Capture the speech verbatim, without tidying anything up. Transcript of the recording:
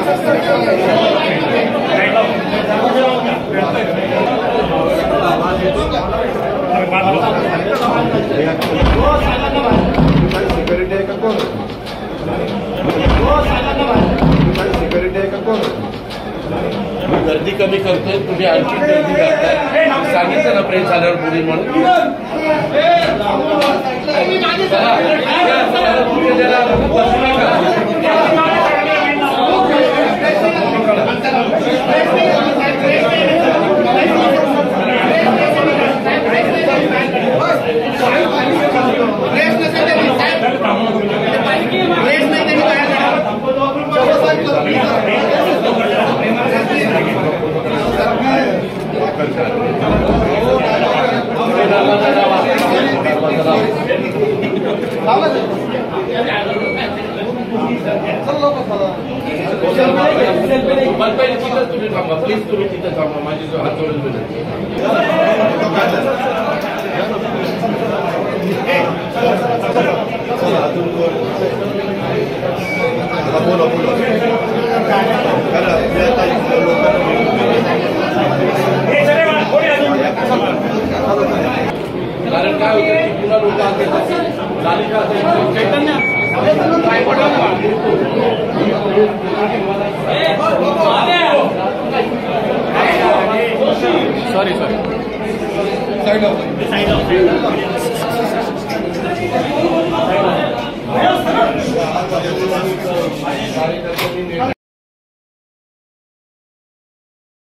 Security आहे का कोण? सिक्युरिटी आहे का कोण? गर्दी कमी करतोय, तुम्ही आणखी गर्दी करताय. सांगितलं ना प्रेस झाल्यावर पुढे म्हणून. तुम्ही थांबा प्लीज, तुम्ही तिथे थांबा. माझी जो हात जोडून विनंती. बोला बोला कारण काय होतं की पुन्हा लोक चैतन्य सॉरी सॉरी साइड